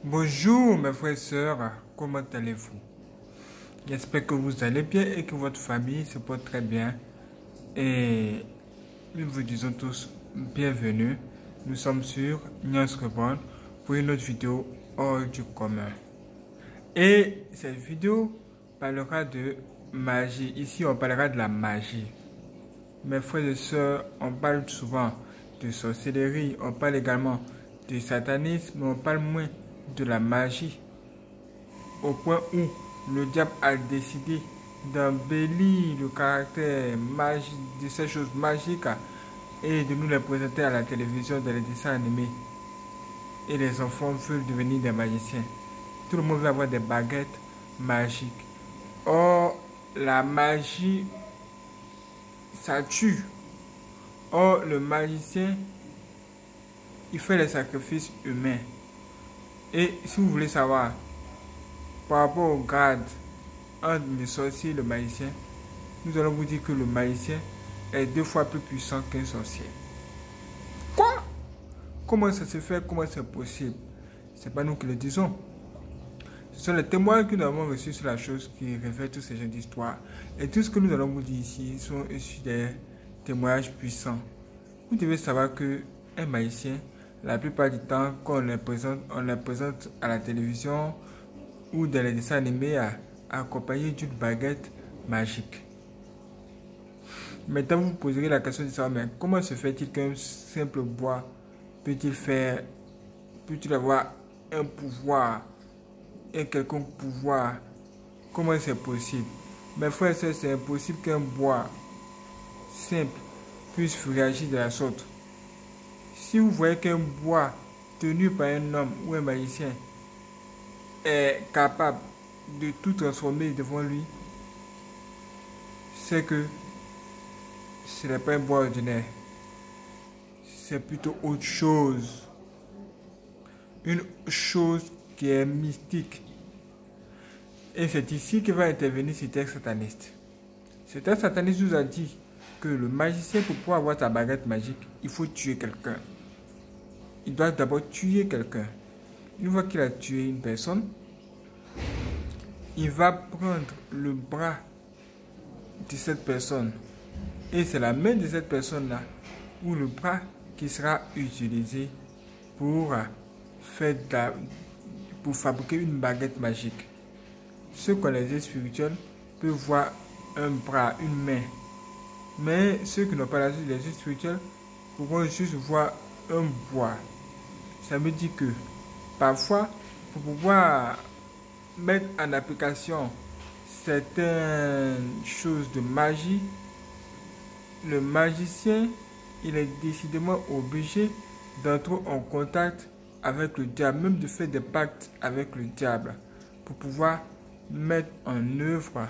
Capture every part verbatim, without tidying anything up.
Bonjour mes frères et sœurs, comment allez-vous? J'espère que vous allez bien et que votre famille se porte très bien. Et nous vous disons tous bienvenue. Nous sommes sur Nyans Reborn pour une autre vidéo hors du commun. Et cette vidéo parlera de magie. Ici on parlera de la magie. Mes frères et sœurs, on parle souvent de sorcellerie, on parle également de satanisme, mais on parle moins de la magie, au point où le diable a décidé d'embellir le caractère magique de ces choses magiques et de nous les présenter à la télévision, dans les dessins animés. Et les enfants veulent devenir des magiciens. Tout le monde veut avoir des baguettes magiques. Or, la magie, ça tue. Or, le magicien, il fait les sacrifices humains. Et si vous voulez savoir, par rapport au grade entre le sorcier et le magicien, nous allons vous dire que le magicien est deux fois plus puissant qu'un sorcier. Quoi? Comment ça se fait? Comment c'est possible? C'est pas nous qui le disons. Ce sont les témoins que nous avons reçus sur la chose qui révèlent tous ces genres d'histoires. Et tout ce que nous allons vous dire ici sont issus des témoignages puissants. Vous devez savoir que un magicien, la plupart du temps, quand on les présente, on les présente à la télévision ou dans les dessins animés accompagnés d'une baguette magique. Maintenant, vous vous poserez la question de savoir, mais comment se fait-il qu'un simple bois peut-il faire, peut-il avoir un pouvoir, un quelconque pouvoir? Comment c'est possible? Mes frères et sœurs, c'est impossible qu'un bois simple puisse réagir de la sorte. Si vous voyez qu'un bois tenu par un homme ou un magicien est capable de tout transformer devant lui, c'est que ce n'est pas un bois ordinaire. C'est plutôt autre chose. Une chose qui est mystique. Et c'est ici que va intervenir ce texte sataniste. Ce texte sataniste nous a dit que le magicien, pour pouvoir avoir sa baguette magique, il faut tuer quelqu'un. Il doit d'abord tuer quelqu'un. Une fois qu'il a tué une personne, il va prendre le bras de cette personne. Et c'est la main de cette personne-là, ou le bras, qui sera utilisé pour, faire de la, pour fabriquer une baguette magique. Ceux qui ont les yeux spirituels peuvent voir un bras, une main. Mais ceux qui n'ont pas les yeux spirituels pourront juste voir un bois. Ça me dit que parfois, pour pouvoir mettre en application certaines choses de magie, le magicien, il est décidément obligé d'entrer en contact avec le diable, même de faire des pactes avec le diable, pour pouvoir mettre en œuvre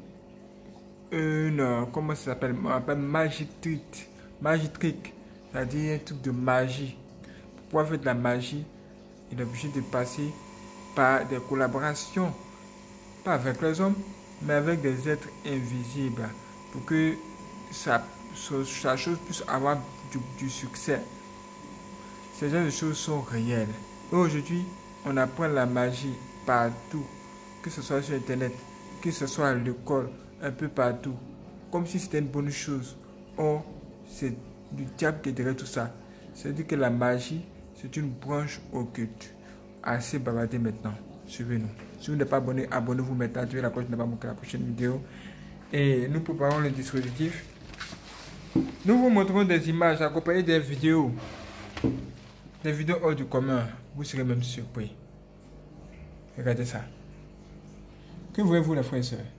une, comment ça s'appelle, on appelle magie trick, magie trick, c'est-à-dire un truc de magie. Pour pouvoir faire de la magie, il est obligé de passer par des collaborations, pas avec les hommes, mais avec des êtres invisibles, pour que sa, sa chose puisse avoir du, du succès. Ces genres de choses sont réelles. Et aujourd'hui, on apprend la magie partout, que ce soit sur Internet, que ce soit à l'école, un peu partout, comme si c'était une bonne chose. Or, c'est du diable qui est derrière tout ça. C'est-à-dire que la magie, c'est une branche occulte. Assez bavardé maintenant. Suivez-nous. Si vous n'êtes pas abonné, abonnez-vous maintenant. Activez la cloche pour ne pas manquer la prochaine vidéo. Et nous préparons le dispositif. Nous vous montrons des images accompagnées des vidéos. Des vidéos hors du commun. Vous serez même surpris. Regardez ça. Que voyez-vous, les frères et sœurs?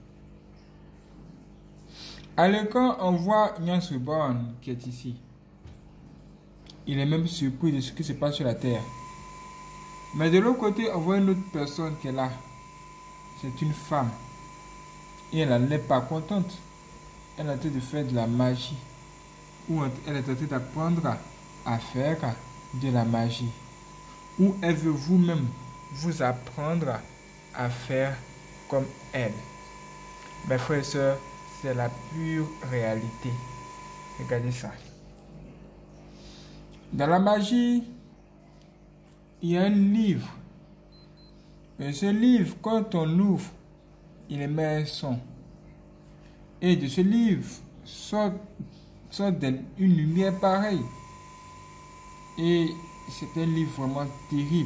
À l'écran, on voit Nyans Reborn qui est ici. Il est même surpris de ce qui se passe sur la terre. Mais de l'autre côté, on voit une autre personne qui est là. C'est une femme. Et elle n'est pas contente. Elle est en train de faire de la magie. Ou elle est en train d'apprendre à faire de la magie. Ou elle veut vous-même vous apprendre à faire comme elle. Mes frères et sœurs, c'est la pure réalité. Regardez ça. Dans la magie, il y a un livre Et ce livre, quand on l'ouvre, il émet un son. Et de ce livre sort, sort une lumière pareille. Et c'est un livre vraiment terrible.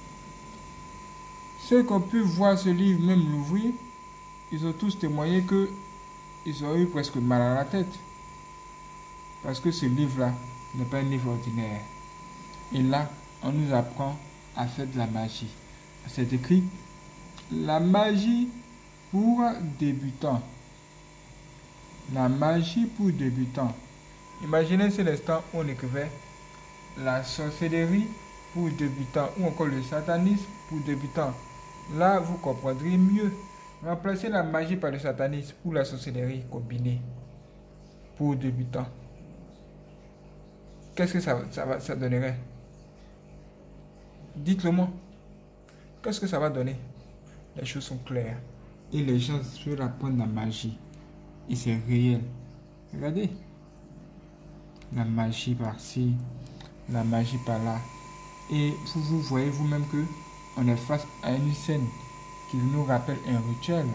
Ceux qui ont pu voir ce livre, même l'ouvrir, ils ont tous témoigné qu'ils ont eu presque mal à la tête. Parce que ce livre-là n'est pas un livre ordinaire. Et là, on nous apprend à faire de la magie. C'est écrit « La magie pour débutants ». La magie pour débutants. Imaginez c'est l'instant où on écrivait la sorcellerie pour débutants ou encore le satanisme pour débutants. Là, vous comprendrez mieux. Remplacez la magie par le satanisme ou la sorcellerie combinée pour débutants. Qu'est-ce que ça, ça, va, ça donnerait? Dites-le moi. Qu'est-ce que ça va donner? Les choses sont claires. Et les gens veulent apprendre la magie. Et c'est réel. Regardez. La magie par-ci, la magie par-là. Et vous, vous voyez vous-même que on est face à une scène qui nous rappelle un rituel.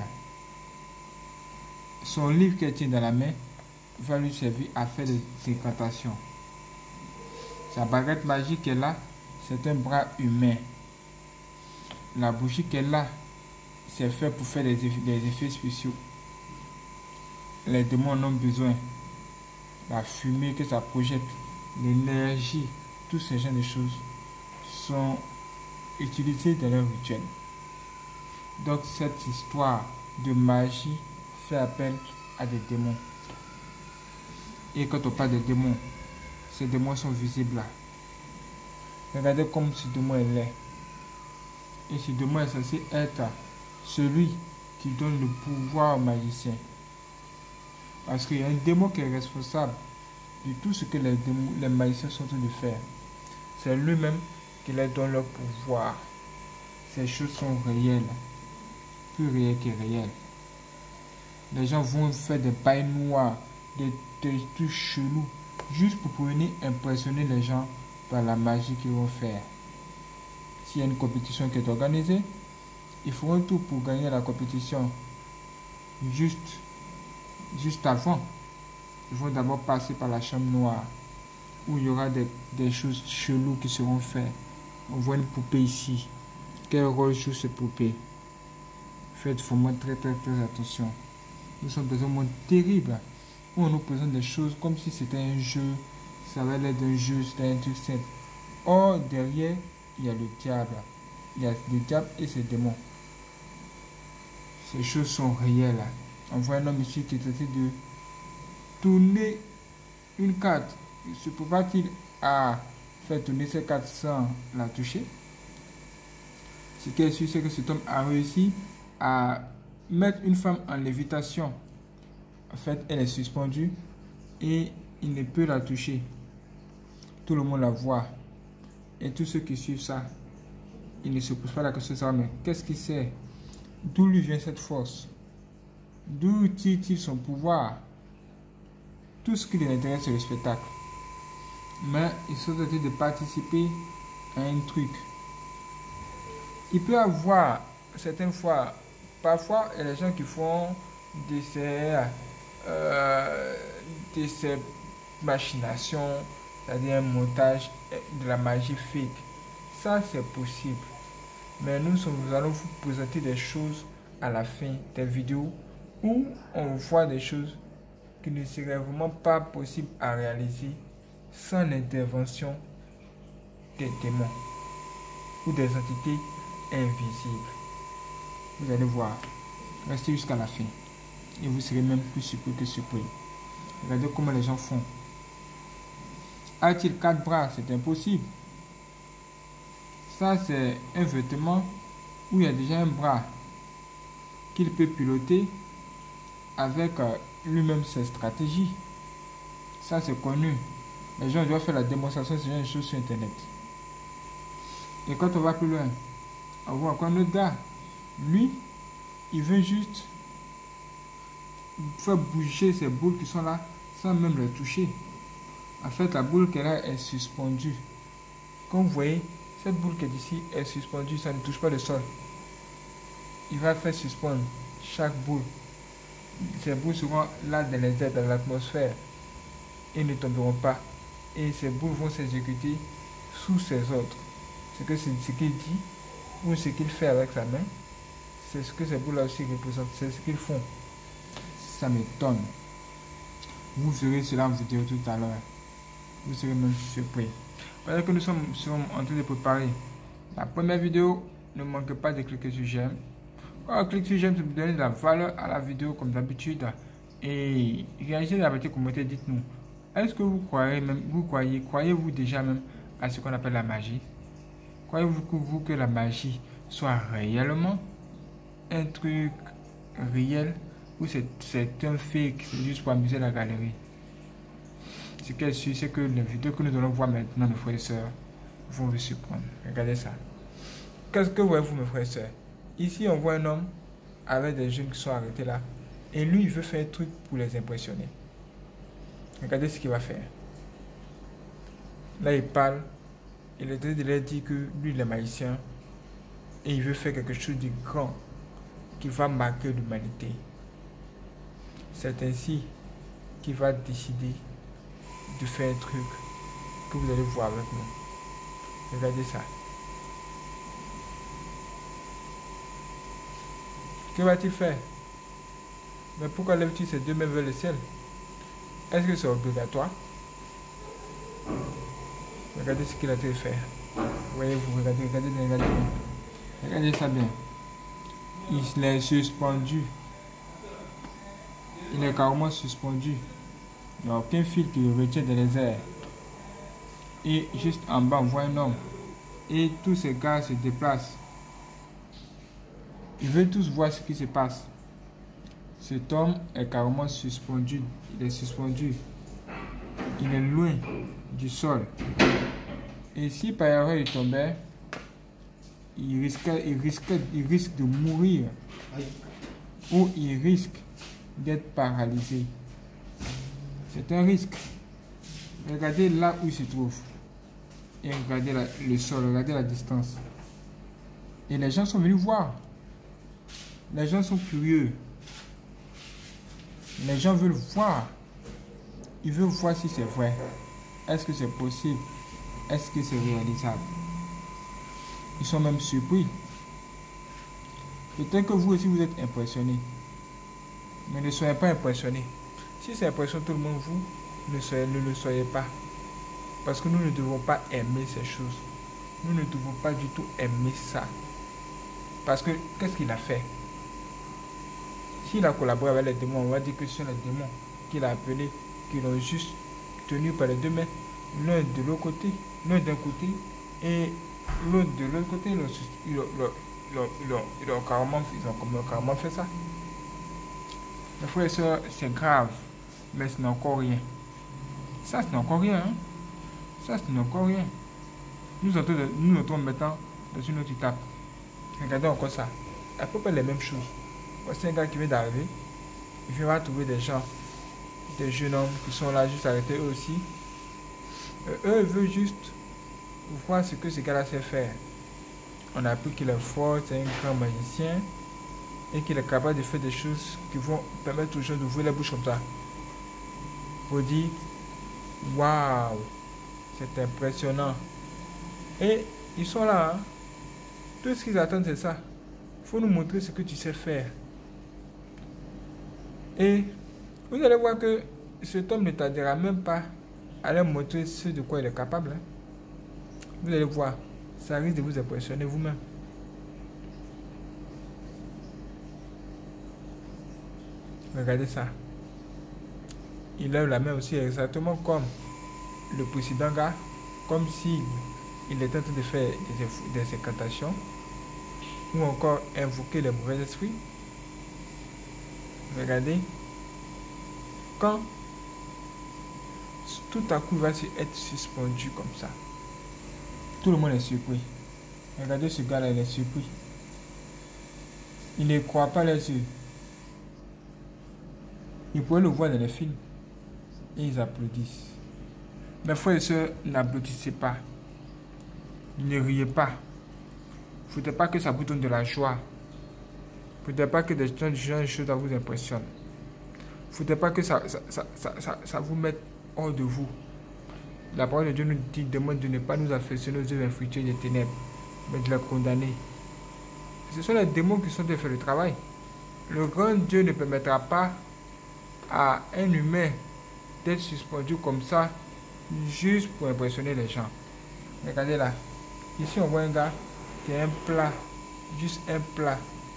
Son livre qu'elle tient dans la main va lui servir à faire des incantations. Sa baguette magique qu'elle a, c'est un bras humain. La bougie qu'elle a, c'est fait pour faire des effets, des effets spéciaux. Les démons en ont besoin. La fumée que ça projette, l'énergie, tous ces genres de choses sont utilisés dans leur rituel. Donc cette histoire de magie fait appel à des démons. Et quand on parle de démons, ces démons sont visibles là. Regardez comme ce démon est laid. Et ce démon est censé être celui qui donne le pouvoir au magicien. Parce qu'il y a un démon qui est responsable de tout ce que les, démons, les magiciens sont en train de faire. C'est lui-même qui leur donne leur pouvoir. Ces choses sont réelles. Plus réelles que réelles. Les gens vont faire des pailles noires, des, des trucs chelous, juste pour venir impressionner les gens par la magie qu'ils vont faire. S'il y a une compétition qui est organisée, ils feront tout pour gagner la compétition. Juste, juste avant, ils vont d'abord passer par la chambre noire, où il y aura des, des choses cheloues qui seront faites. On voit une poupée ici. Quel rôle joue cette poupée? Faites vraiment très très très attention. Nous sommes dans un monde terrible, où on nous présente des choses comme si c'était un jeu, ça avait l'air d'un jeu, c'était un truc simple. Or, derrière, il y a le diable. Il y a le diable et ses démons. Ces choses sont réelles. On voit un homme ici qui est traité de tourner une carte. Se pourra-t-il à faire tourner cette carte sans la toucher? Ce qui est sûr, c'est que cet homme a réussi à mettre une femme en lévitation. En fait, elle est suspendue et il ne peut la toucher. Tout le monde la voit. Et tous ceux qui suivent ça, ils ne se posent pas la question de savoir, mais qu'est-ce qu'il sait? D'où lui vient cette force? D'où tire-t-il son pouvoir? Tout ce qui les intéresse, c'est le spectacle. Mais ils sont en train de participer à un truc. Il peut y avoir, certaines fois, parfois, il y a des gens qui font de ces, euh, de ces machinations, c'est-à-dire un montage de la magie fake. Ça, c'est possible. Mais nous, nous allons vous présenter des choses à la fin des vidéos où on voit des choses qui ne seraient vraiment pas possibles à réaliser sans l'intervention des démons ou des entités invisibles. Vous allez voir. Restez jusqu'à la fin. Et vous serez même plus surpris que surpris. Regardez comment les gens font. A-t-il quatre bras? C'est impossible. Ça, c'est un vêtement où il y a déjà un bras qu'il peut piloter avec lui-même ses stratégies. Ça, c'est connu. Les gens doivent faire la démonstration de ce genre de choses sur Internet. Et quand on va plus loin, on voit encore un autre gars. Lui, il veut juste faire bouger ces boules qui sont là sans même les toucher. En fait, la boule qu'elle a est suspendue. Comme vous voyez, cette boule qui est ici est suspendue, ça ne touche pas le sol. il va faire suspendre chaque boule. Ces boules seront là dans les airs, dans l'atmosphère, et ne tomberont pas. Et ces boules vont s'exécuter sous ses ordres. C'est que c'est ce qu'il dit ou ce qu'il fait avec sa main. C'est ce que ces boules-là aussi représentent. C'est ce qu'ils font. Ça m'étonne. Vous verrez cela en vidéo tout à l'heure. Vous serez même surpris. Pendant que nous sommes, sommes en train de préparer la première vidéo, ne manquez pas de cliquer sur j'aime. Quand on clique sur j'aime, ça vous donne de la valeur à la vidéo comme d'habitude. Et réagissez dans la petite commentaire, dites-nous. Est-ce que vous croyez même, vous croyez, croyez-vous déjà même à ce qu'on appelle la magie? Croyez-vous que, vous, que la magie soit réellement un truc réel ou c'est un fake, c'est juste pour amuser la galerie? Ce qui est sûr, c'est que les vidéos que nous allons voir maintenant, mes frères et sœurs, vont vous surprendre. Regardez ça. Qu'est-ce que voyez-vous, mes frères et sœurs? Ici, on voit un homme avec des jeunes qui sont arrêtés là. Et lui, il veut faire un truc pour les impressionner. Regardez ce qu'il va faire. Là, il parle. Il est en train de leur dire que lui, il est magicien. Et il veut faire quelque chose de grand qui va marquer l'humanité. C'est ainsi qu'il va décider de faire un truc que vous allez voir avec nous. Regardez ça. Que va-t-il faire? Mais pourquoi lève-t-il ses deux mains vers le ciel? Est-ce que c'est obligatoire? Regardez ce qu'il a fait faire. Voyez-vous, regardez, regardez, regardez. Regardez ça bien. Il est suspendu. Il est carrément suspendu. Il n'y a aucun fil qui le retient dans les airs. Et juste en bas, on voit un homme. Et tous ces gars se déplacent. Ils veulent tous voir ce qui se passe. Cet homme est carrément suspendu. Il est suspendu. Il est loin du sol. Et si par erreur il tombait, il risquait, il risquait, il risque de mourir. Ou il risque d'être paralysé. C'est un risque. Regardez là où il se trouve. Et regardez la, le sol, regardez la distance. Et les gens sont venus voir. Les gens sont curieux. Les gens veulent voir. Ils veulent voir si c'est vrai. Est-ce que c'est possible? Est-ce que c'est réalisable? Ils sont même surpris. Peut-être que vous aussi vous êtes impressionné. Mais ne soyez pas impressionné. Si ça impressionne tout le monde, vous ne, soyez, ne le soyez pas. Parce que nous ne devons pas aimer ces choses. Nous ne devons pas du tout aimer ça. Parce que qu'est-ce qu'il a fait? S'il a collaboré avec les démons, on va dire que ce sont les démons qu'il a appelés, qui l'ont juste tenu par les deux mains, l'un de l'autre côté, l'un d'un côté, et l'autre de l'autre côté. Ils ont, ils, ont, ils, ont, ils, ont, ils ont carrément, ils ont carrément fait ça. Mes frères et sœurs, c'est grave, mais ce n'est encore rien. Ça, ce n'est encore rien. Hein? Ça, ce n'est encore rien. Nous entrons, nous entrons maintenant dans une autre étape. Regardez encore ça. À peu près les mêmes choses. Voici un gars qui vient d'arriver. Il vient trouver des gens, des jeunes hommes qui sont là juste arrêtés eux aussi. Euh, eux, ils veulent juste voir ce que ce gars-là sait faire. On a appris qu'il est fort, c'est un grand magicien. Et qu'il est capable de faire des choses qui vont permettre aux gens d'ouvrir la bouche comme ça. Pour dire, waouh, c'est impressionnant. Et ils sont là. Hein. Tout ce qu'ils attendent, c'est ça. Il faut nous montrer ce que tu sais faire. Et vous allez voir que cet homme ne tardera même pas à leur montrer ce de quoi il est capable. Hein. Vous allez voir, ça risque de vous impressionner vous-même. Regardez ça. Il lève la main aussi exactement comme le précédent gars. Comme s'il il était en train de faire des, des incantations. Ou encore invoquer les mauvais esprits. Regardez. Quand tout à coup il va être suspendu comme ça. Tout le monde est surpris. Regardez ce gars-là, il est surpris. Il ne croit pas les yeux. Ils pourraient le voir dans les films. Et ils applaudissent. Mes frères et sœurs, n'applaudissez pas. Ne riez pas. Il ne faudrait pas que ça vous donne de la joie. ne faudrait pas que des gens de choses vous impressionnent. Il ne faudrait pas que ça, ça, ça, ça, ça, ça vous mette hors de vous. La parole de Dieu nous dit, demande de ne pas nous affectionner aux œuvres infructueuses des ténèbres, mais de les condamner. Ce sont les démons qui sont de faire le travail. Le grand Dieu ne permettra pas à un humain d'être suspendu comme ça, juste pour impressionner les gens. Regardez là. Ici, on voit un gars qui a un plat, juste un plat.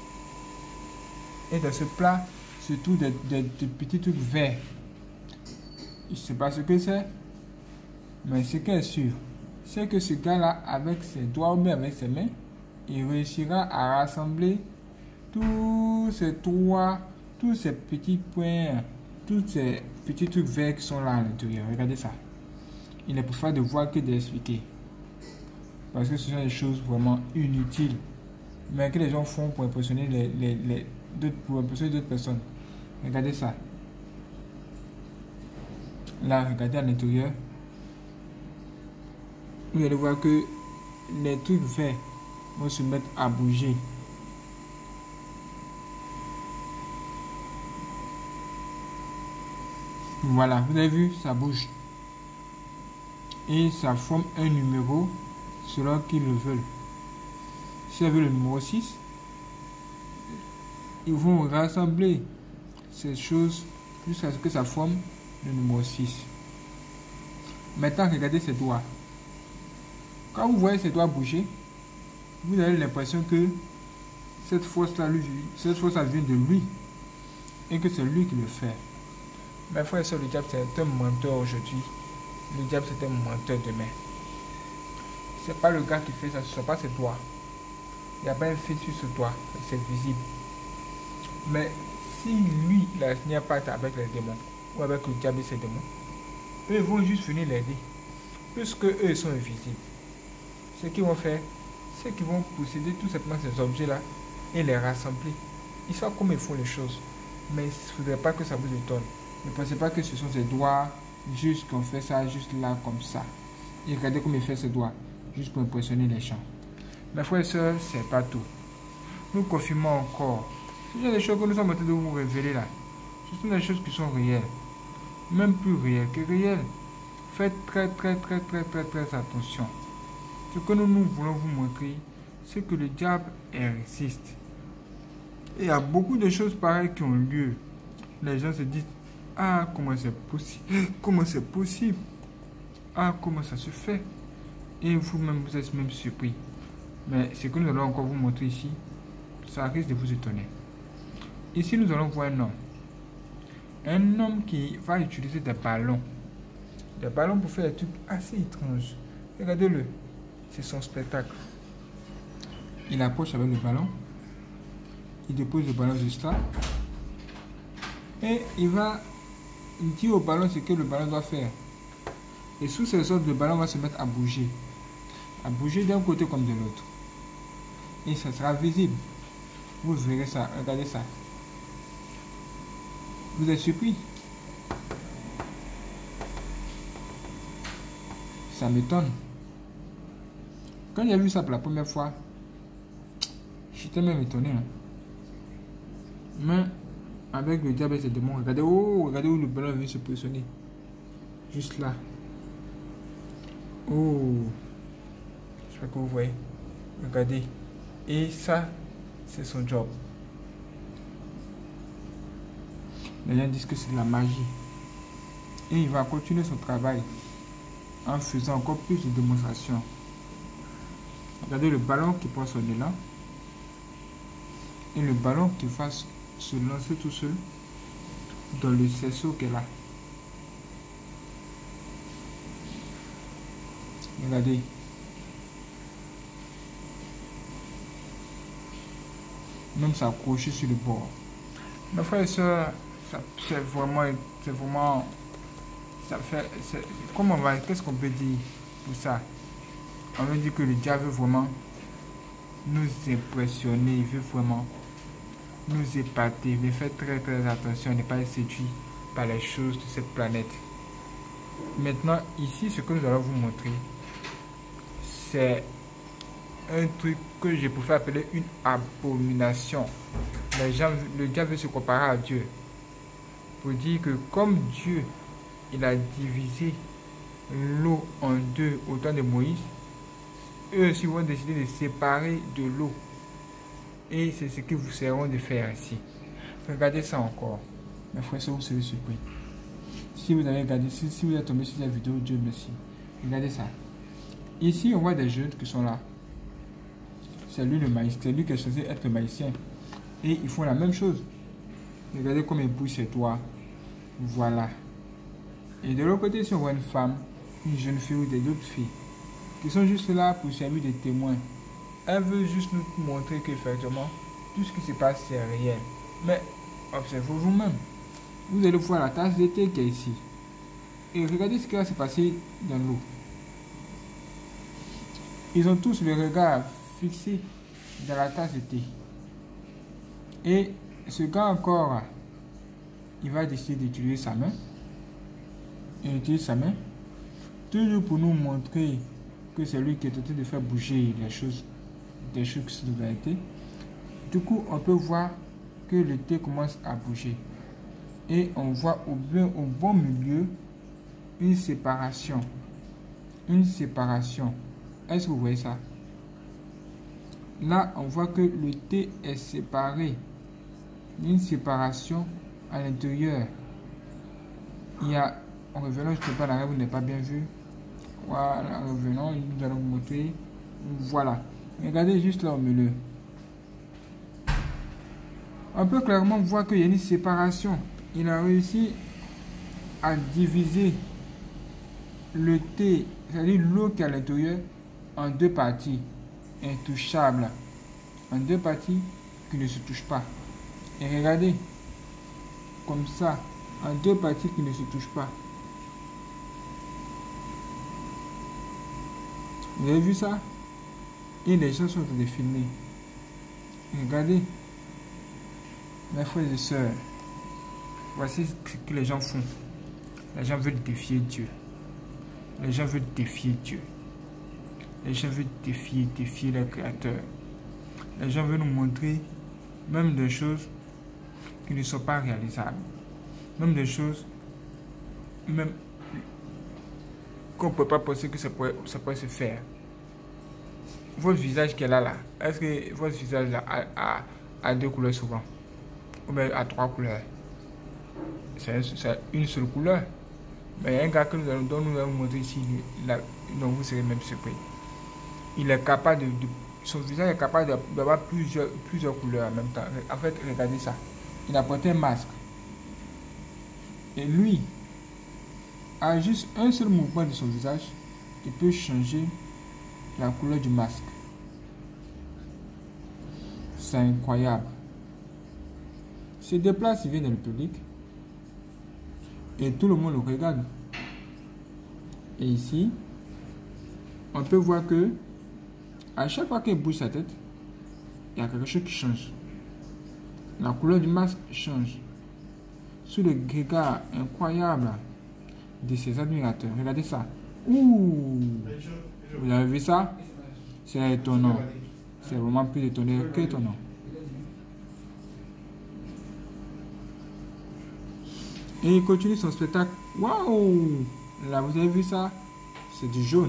Et dans ce plat, se trouvent des, des, des petits trucs verts. Je ne sais pas ce que c'est, mais ce qui est sûr, c'est que ce gars-là, avec ses doigts ou bien avec ses mains, il réussira à rassembler tous ces trois, tous ces petits points, tous ces petits trucs verts qui sont là à l'intérieur. Regardez ça. Il n'est pour faire de voir que d'expliquer. Parce que ce sont des choses vraiment inutiles, mais que les gens font pour impressionner les, les, les d'autres, pour impressionner d'autres personnes. Regardez ça. Là, regardez à l'intérieur. Vous allez voir que les trucs verts vont se mettre à bouger. Voilà, vous avez vu, ça bouge. Et ça forme un numéro selon qu'ils le veulent. Si vous avez le numéro six, ils vont rassembler ces choses jusqu'à ce que ça forme le numéro six. Maintenant, regardez ces doigts. Quand vous voyez ces doigts bouger, vous avez l'impression que cette force-là, cette force-là vient de lui et que c'est lui qui le fait. Mais frère et soeur, le diable c'est un menteur aujourd'hui. Le diable c'est un menteur demain. C'est pas le gars qui fait ça, ce ne sont pas ses doigts. Il n'y a pas un fil sur ce doigt, c'est visible. Mais si lui, il a signé un pacte avec les démons, ou avec le diable et ses démons, eux vont juste venir l'aider. Puisque eux ils sont invisibles. Ce qu'ils vont faire, c'est qu'ils vont posséder tout simplement ces objets-là et les rassembler. Ils savent comment ils font les choses. Mais il ne faudrait pas que ça vous étonne. Ne pensez pas que ce sont ses doigts, juste qu'on fait ça, juste là, comme ça. Et regardez comment il fait ses doigts, juste pour impressionner les gens. Mes frères et sœurs, c'est pas tout. Nous confirmons encore. Ce sont des choses que nous sommes en train de vous révéler là. Ce sont des choses qui sont réelles. Même plus réelles que réelles. Faites très très très très très très attention. Ce que nous, nous voulons vous montrer, c'est que le diable résiste. Et il y a beaucoup de choses pareilles qui ont lieu. Les gens se disent, ah, comment c'est possible? Comment c'est possible? Ah, comment ça se fait? Et vous-même, vous êtes même surpris. Mais ce que nous allons encore vous montrer ici, ça risque de vous étonner. Ici, nous allons voir un homme. Un homme qui va utiliser des ballons. Des ballons pour faire des trucs assez étranges. Regardez-le. C'est son spectacle. Il approche avec le ballon. Il dépose le ballon juste là. Et il va dire au ballon ce que le ballon doit faire. Et sous ces ordres, le ballon va se mettre à bouger. À bouger d'un côté comme de l'autre. Et ça sera visible. Vous verrez ça. Regardez ça. Vous êtes surpris? Ça m'étonne. Quand j'ai vu ça pour la première fois, j'étais même étonné. Hein. Mais avec le diable et ses démons, regardez, oh, regardez où le ballon vient se positionner. Juste là. Oh. J'espère que vous voyez. Regardez. Et ça, c'est son job. Les gens disent que c'est de la magie. Et il va continuer son travail en faisant encore plus de démonstrations. Regardez le ballon qui prend son élan. Et le ballon qui va se lancer tout seul dans le cerceau qu'elle a. Regardez. Même s'accrocher sur le bord. Mes frères et sœurs, c'est vraiment, c'est vraiment, ça fait, comment on va, qu'est-ce qu'on peut dire pour ça? On veut dire que le diable veut vraiment nous impressionner, il veut vraiment nous épater, mais faites très très attention à ne pas être séduit par les choses de cette planète. Maintenant, ici, ce que nous allons vous montrer, c'est un truc que je pourrais appeler une abomination. les gens, le diable veut se comparer à Dieu. Pour dire que comme Dieu, il a divisé l'eau en deux au temps de Moïse, eux aussi vont décider de séparer de l'eau. Et c'est ce que vous seront de faire ici. Regardez ça encore. Mes frères, vous serez surpris. Si vous avez regardé, si, si vous êtes tombé sur cette vidéo, Dieu merci. Regardez ça. Ici, on voit des jeunes qui sont là. C'est lui le maïs, c'est lui qui est censé être le maïsien. Et ils font la même chose. Regardez comme il bouge ses doigts. Voilà. Et de l'autre côté, ici, on voit une femme, une jeune fille ou des autres filles qui sont juste là pour servir des témoins. Elle veut juste nous montrer qu'effectivement, tout ce qui se passe, c'est réel. Mais observez vous-même. Vous allez voir la tasse de thé qui est ici. Et regardez ce qui va se passer dans l'eau. Ils ont tous le regard fixé dans la tasse de thé. Et ce gars encore, il va décider d'utiliser sa main. Il utilise sa main. Toujours pour nous montrer que c'est lui qui est en train de faire bouger les choses, des choses qui sont de vérité. Du coup, on peut voir que le thé commence à bouger. Et on voit au, bien, au bon milieu une séparation. Une séparation. Est-ce que vous voyez ça? Là, on voit que le thé est séparé. Une séparation à l'intérieur. Il y a, en revenant, je ne sais pas, la règle, vous n'avez pas bien vu. Voilà, en revenant, nous allons vous montrer. Voilà. Regardez juste là au milieu. On peut clairement voir qu'il y a une séparation. Il a réussi à diviser le thé, c'est-à-dire l'eau qui est à l'intérieur, en deux parties intouchables. En deux parties qui ne se touchent pas. Et regardez, comme ça, en deux parties qui ne se touchent pas. Vous avez vu ça? Et les gens sont en train de filmer. Regardez, mes frères et sœurs, voici ce que les gens font. Les gens veulent défier Dieu. Les gens veulent défier Dieu. Les gens veulent défier, défier le Créateur. Les gens veulent nous montrer même des choses qui ne sont pas réalisables. Même des choses même qu'on ne peut pas penser que ça pourrait, ça pourrait se faire. Votre visage qui est là, là, est-ce que votre visage là a, a, a deux couleurs souvent? Ou bien à trois couleurs? C'est une seule couleur. Mais il y a un gars que nous allons, dont nous allons montrer ici, là, dont vous serez même surpris. Il est capable de, de son visage est capable d'avoir plusieurs, plusieurs couleurs en même temps. En fait, regardez ça. Il a porté un masque. Et lui, à juste un seul mouvement de son visage, il peut changer la couleur du masque. C'est incroyable. Il se déplace, il vient dans le public. Et tout le monde le regarde. Et ici, on peut voir que à chaque fois qu'il bouge sa tête, il y a quelque chose qui change. La couleur du masque change. Sous le regard incroyable de ses admirateurs. Regardez ça. Ouh! Vous avez vu ça? C'est étonnant. C'est vraiment plus étonnant qu'étonnant. Et il continue son spectacle. Waouh! Là, vous avez vu ça? C'est du jaune.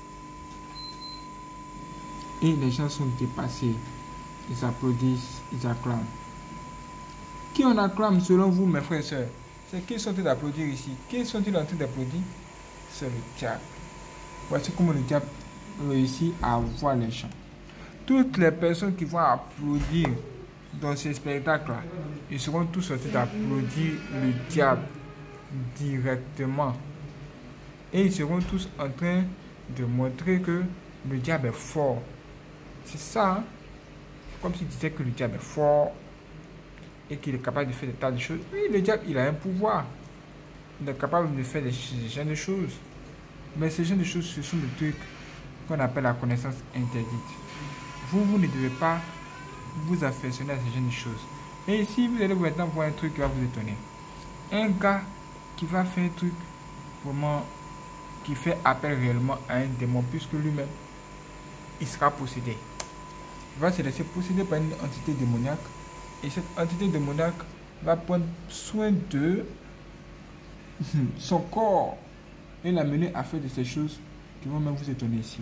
Et les gens sont dépassés. Ils applaudissent, ils acclament. Qui on acclame selon vous, mes frères et sœurs? C'est qui sont-ils d'applaudir ici? Qui sont-ils en train d'applaudir? C'est le diable. Voici comment le diable réussit à avoir les gens. Toutes les personnes qui vont applaudir dans ces spectacles-là, ils seront tous sortis d'applaudir le diable directement. Et ils seront tous en train de montrer que le diable est fort. C'est ça, hein? Comme s'il disait que le diable est fort et qu'il est capable de faire des tas de choses. Oui, le diable, il a un pouvoir. Il est capable de faire des, des genres de choses. Mais ces genres de choses, ce sont des trucs qu'on appelle la connaissance interdite. Vous, vous ne devez pas vous affectionner à ces genres de choses. Et ici, vous allez maintenant voir un truc qui va vous étonner. Un gars qui va faire un truc vraiment qui fait appel réellement à un démon, puisque lui-même, il sera possédé. Il va se laisser posséder par une entité démoniaque Et cette entité démoniaque va prendre soin de son corps et l'amener à faire de ces choses qui vont même vous étonner ici.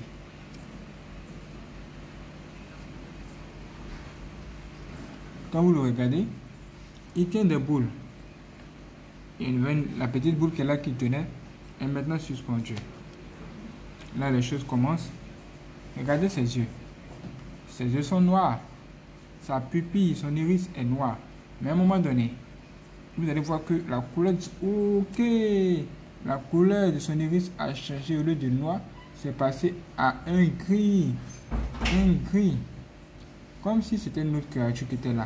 Quand vous le regardez, il tient des boules. Et la petite boule qu'elle a qu'il tenait est maintenant suspendue. Là, les choses commencent. Regardez ses yeux. Ses yeux sont noirs. Sa pupille, son iris est noir. Mais à un moment donné, vous allez voir que la couleur, ok, la couleur de son iris a changé. Au lieu de noir, c'est passé à un gris. Un gris. Comme si c'était une autre créature qui était là.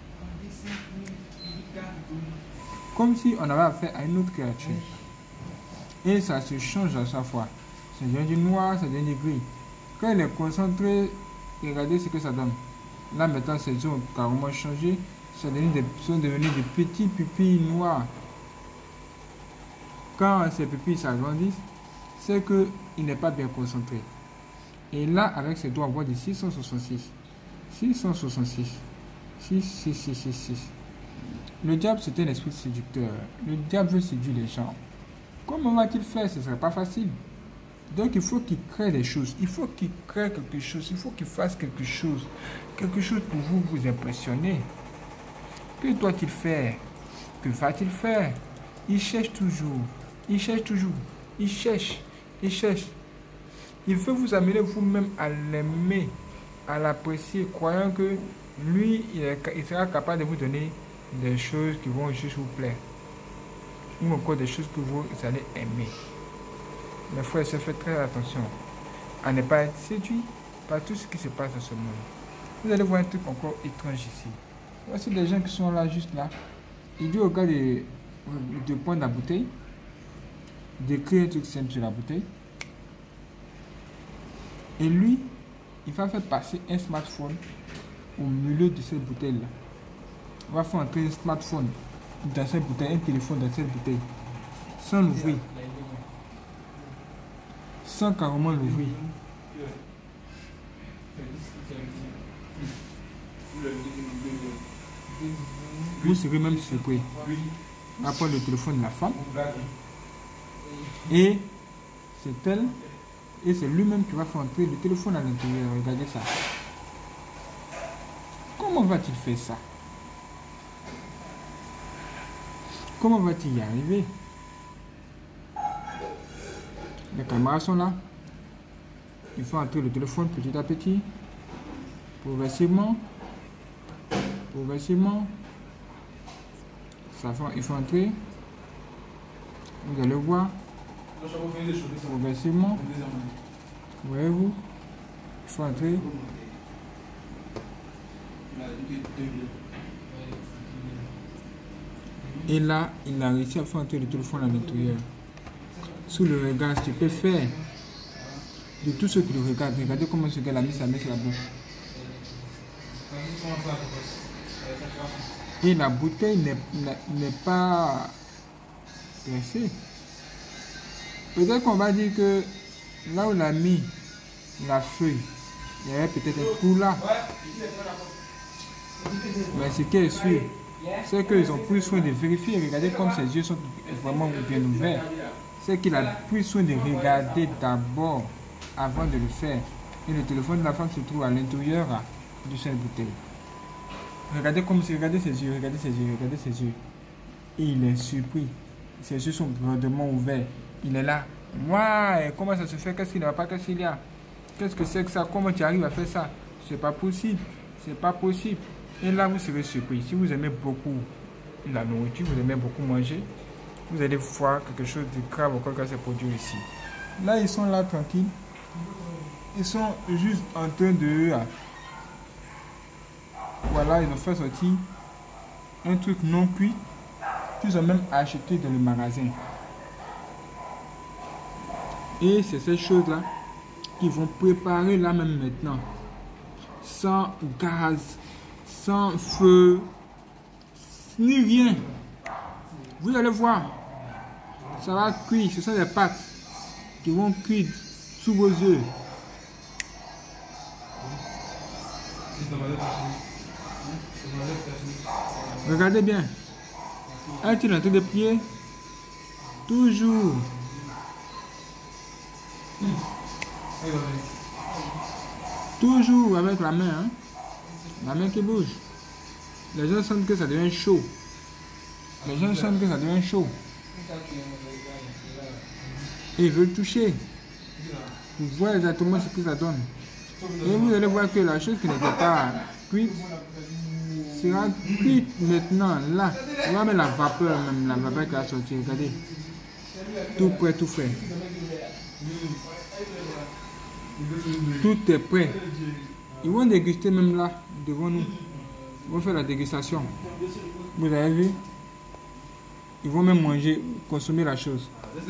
Comme si on avait affaire à une autre créature. Et ça se change à chaque fois. Ça devient du noir, ça devient du gris. Quand il est concentré, regardez ce que ça donne. Là maintenant, ses yeux ont carrément changé. Ça des, sont devenus des petits pupilles noirs. Quand ces pupilles s'agrandissent, c'est qu'il n'est pas bien concentré. Et là, avec ses doigts, on voit des six cent soixante-six. six cent soixante-six. six, six, six, six, six. Le diable, c'est un esprit séducteur. Le diable veut séduire les gens. Comment va-t-il faire? Ce ne serait pas facile. Donc, il faut qu'il crée des choses. Il faut qu'il crée quelque chose. Il faut qu'il fasse quelque chose. Quelque chose pour vous, vous impressionner. Que doit-il faire? Que va-t-il faire? Il cherche toujours. Il cherche toujours. Il cherche. Il cherche. Il veut vous amener vous-même à l'aimer, à l'apprécier, croyant que lui, il, est, il sera capable de vous donner des choses qui vont juste vous plaire. Ou encore des choses que vous allez aimer. Mes frères et sœurs, faites très attention à ne pas être séduit par tout ce qui se passe dans ce monde. Vous allez voir un truc encore étrange ici. Voici des gens qui sont là, juste là. Il dit au gars de, de prendre la bouteille, d'écrire un truc simple sur la bouteille. Et lui, il va faire passer un smartphone au milieu de cette bouteille-là. Il va faire entrer un smartphone dans cette bouteille, un téléphone dans cette bouteille, sans l'ouvrir. Sans carrément l'ouvrir. Vous serez même surpris. On va prendre le téléphone de la femme. Et c'est elle. Et c'est lui-même qui va faire entrer le téléphone à l'intérieur. Regardez ça. Comment va-t-il faire ça? Comment va-t-il y arriver? Les caméras sont là. Il faut entrer le téléphone petit à petit. Progressivement. Progressivement. Ça fait, il faut entrer. Vous allez voir. Progressivement. Voyez-vous? Il faut entrer. Et là, il a réussi à faire entrer le téléphone à l'intérieur. Sous le regard stupéfait de tous ceux qui le regardent. Regardez comment ce gars a mis sa main sur la bouche. Et la bouteille n'est pas pressée. Peut-être qu'on va dire que là où il a mis la feuille, il y avait peut-être un trou là. Mais ce qui est sûr, c'est qu'ils ont pris soin de vérifier. Regardez comme ses yeux sont vraiment bien ouverts. C'est qu'il a pris soin de regarder d'abord avant de le faire. Et le téléphone de la femme se trouve à l'intérieur de cette bouteille. Regardez comme regardez ses yeux, regardez ses yeux, regardez ses yeux. Et il est surpris. Ses yeux sont grandement ouverts. Il est là. Ouais, comment ça se fait? Qu'est-ce qu'il ne va pas? Qu'est-ce qu'il y a? Qu'est-ce que c'est que ça? Comment tu arrives à faire ça? C'est pas possible. C'est pas possible. Et là, vous serez surpris. Si vous aimez beaucoup la nourriture, vous aimez beaucoup manger, vous allez voir quelque chose de grave encore quand c'est produit ici. Là, ils sont là tranquilles. Ils sont juste en train de... Voilà, ils ont fait sortir un truc non cuit qu'ils ont même acheté dans le magasin. Et c'est ces choses-là qu'ils vont préparer là même maintenant. Sans gaz, sans feu, ni rien. Vous allez voir. Ça va cuire. Ce sont des pâtes qui vont cuire sous vos yeux. Regardez bien. Est-il en train de prier? Toujours. Toujours avec la main. Hein? La main qui bouge. Les gens sentent que ça devient chaud. Les gens sentent que ça devient chaud. Et ils veulent toucher. Vous voyez exactement ce que ça donne. Et vous allez voir que la chose qui n'était pas cuite sera cuite maintenant. Là, on va mettre la vapeur, même la vapeur qui a sorti. Regardez. Tout prêt, tout fait. Tout est prêt. Ils vont déguster même là, devant nous. Ils vont faire la dégustation. Vous avez vu? Ils vont même manger, consommer la chose.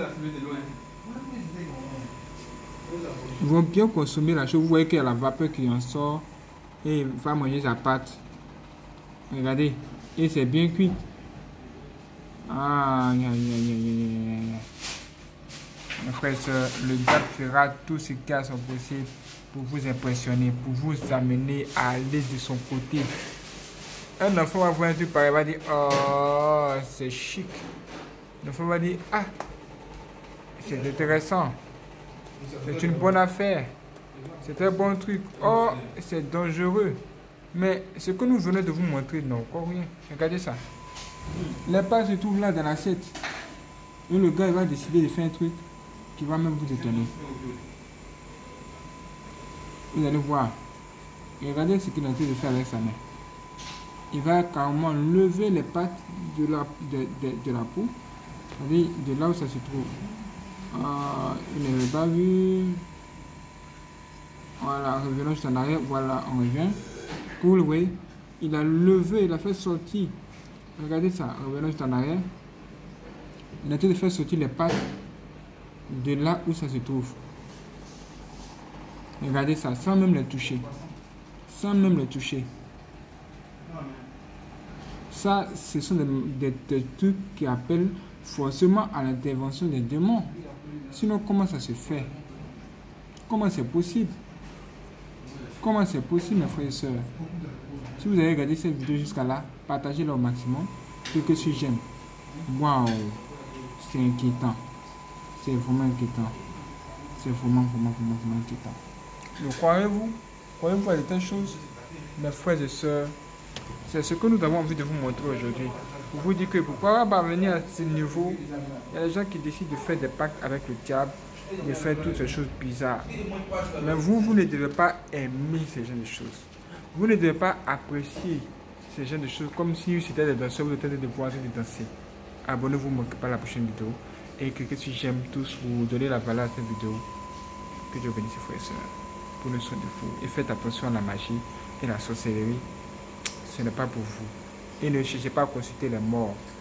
Ils vont bien consommer la chose. Vous voyez qu'il y a la vapeur qui en sort. Et il va manger sa pâte. Regardez. Et c'est bien cuit. Ah, aïe, aïe, aïe, aïe, aïe. Mes frères et sœurs, le diable fera tout ce qu'il a à son possible pour vous impressionner, pour vous amener à aller de son côté. Un enfant va voir un truc pareil, va dire, oh, c'est chic. L'enfant va dire, ah, c'est intéressant. C'est une bonne affaire. C'est un bon truc. Oh, c'est dangereux. Mais ce que nous venons de vous montrer, non, encore rien. Regardez ça. Les pâtes se trouvent là dans l'assiette. Et le gars il va décider de faire un truc qui va même vous étonner. Vous allez voir. Et regardez ce qu'il est en train de faire avec sa main. Il va carrément lever les pattes de la, de, de, de la peau. C'est-à-dire de là où ça se trouve. Euh, il n'avait pas vu. Voilà, revenons juste en arrière. Voilà, on revient. Cool, oui. Il a levé, il a fait sortir. Regardez ça, revenons juste en arrière. Il a tout de faire sortir les pattes de là où ça se trouve. Regardez ça, sans même les toucher. Sans même les toucher. Ça, ce sont des, des, des trucs qui appellent forcément à l'intervention des démons. Sinon, comment ça se fait? Comment c'est possible? Comment c'est possible, mes frères et sœurs? Si vous avez regardé cette vidéo jusqu'à là, partagez-la au maximum. Cliquez sur j'aime. Waouh! C'est inquiétant. C'est vraiment inquiétant. C'est vraiment, vraiment, vraiment, vraiment inquiétant. Le croyez-vous? Croyez-vous à de telles choses? Mes frères et sœurs, c'est ce que nous avons envie de vous montrer aujourd'hui. Pour vous dire que pourquoi parvenir à ce niveau, il y a des gens qui décident de faire des pactes avec le diable, de faire toutes ces choses bizarres. Mais vous, vous ne devez pas aimer ces genres de choses. Vous ne devez pas apprécier ces genres de choses comme si c'était des danseurs, vous êtes de voir de danser. Abonnez-vous, ne manquez pas la prochaine vidéo. Et cliquez sur j'aime tous pour donner la valeur à cette vidéo. Que Dieu bénisse, frères et sœurs. Pour le soin de vous. Et faites attention à la magie et la sorcellerie. Ce n'est pas pour vous. Et ne cherchez pas à consulter les morts.